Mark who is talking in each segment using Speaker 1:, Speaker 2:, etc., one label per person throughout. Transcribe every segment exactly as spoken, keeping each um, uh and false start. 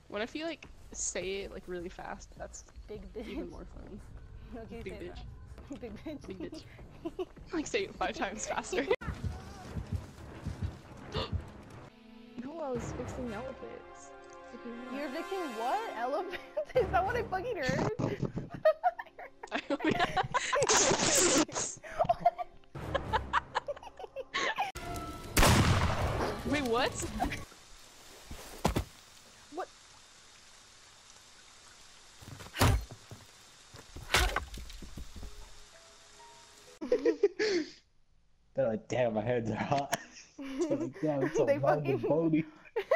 Speaker 1: What if you like say it like really fast? That's
Speaker 2: Big bitch.
Speaker 1: even more fun.
Speaker 2: Okay,
Speaker 1: Big
Speaker 2: say
Speaker 1: bitch.
Speaker 2: that. Big bitch.
Speaker 1: Big bitch. Like say it five times faster. No, I was fixing elephants.
Speaker 2: You're fixing what? Elephants? Is that what I fucking heard?
Speaker 1: Wait, what?
Speaker 2: What?
Speaker 3: They're like, damn, my hands are hot. They're like, damn, it's so
Speaker 2: They
Speaker 3: hot
Speaker 2: fucking-
Speaker 3: and bony.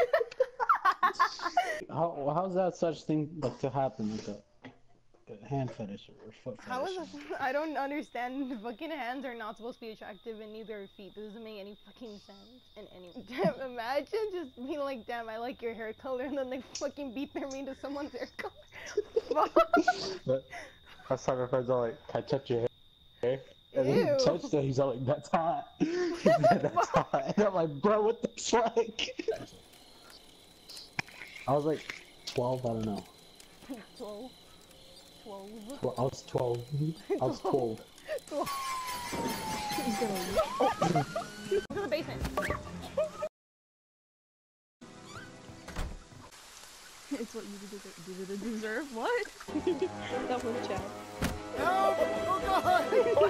Speaker 3: How how's that such thing like to happen like a, like a hand fetish or foot fetish?
Speaker 2: How is that? I don't understand. Fucking hands are not supposed to be attractive, and neither are feet. This doesn't make any fucking sense. In any damn, imagine just being like, damn, I like your hair color, and then they fucking beat their meat to someone's hair color.
Speaker 3: But that's how my friends are like, can I touch your hair? And then
Speaker 2: Ew.
Speaker 3: he touched it, he's all like, that's hot. He's like, that's hot. And I'm like, bro, what the fuck? I was like twelve, I don't know.
Speaker 2: Twelve. Twelve.
Speaker 3: Well, I was twelve. I was twelve.
Speaker 2: Twelve. Go to the basement.
Speaker 1: It's what you deserve. You deserve what? That was chat.
Speaker 2: Help! Oh god!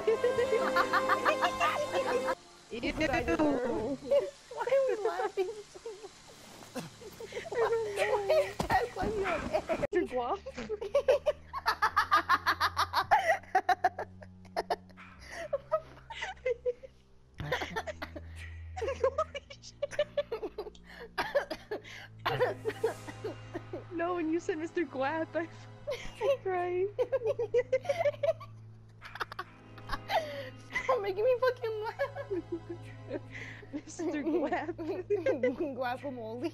Speaker 1: Ew.
Speaker 2: Why are we laughing so much? I don't know. That's why you're on air.
Speaker 1: Your guap? No, when you said Mister Guap, I I cried.
Speaker 2: Stop making me fucking laugh.
Speaker 1: Mister Guap.
Speaker 2: Guacamole.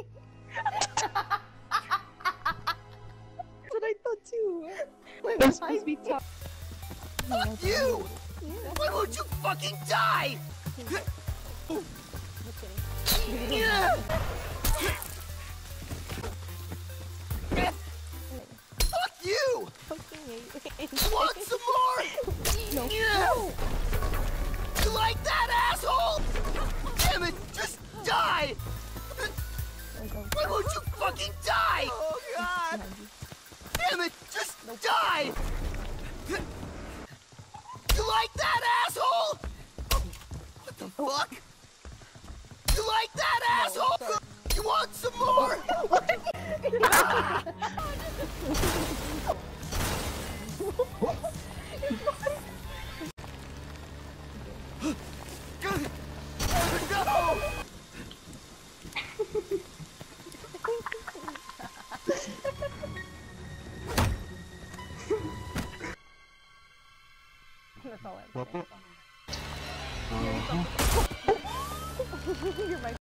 Speaker 1: That's what I thought too.
Speaker 2: Wait,
Speaker 1: That's supposed to be top.
Speaker 4: Fuck you! Why won't you fucking die? Yeah. Fuck you! Want some more?
Speaker 2: No.
Speaker 4: Yeah. You like that, asshole? Damn it, just die! Why won't you fucking die? Oh god! Damn it, just die! You like that, asshole? What the fuck? You like that, asshole? You want some more? No!
Speaker 2: That's all I have.
Speaker 3: Uh-huh.
Speaker 2: You're my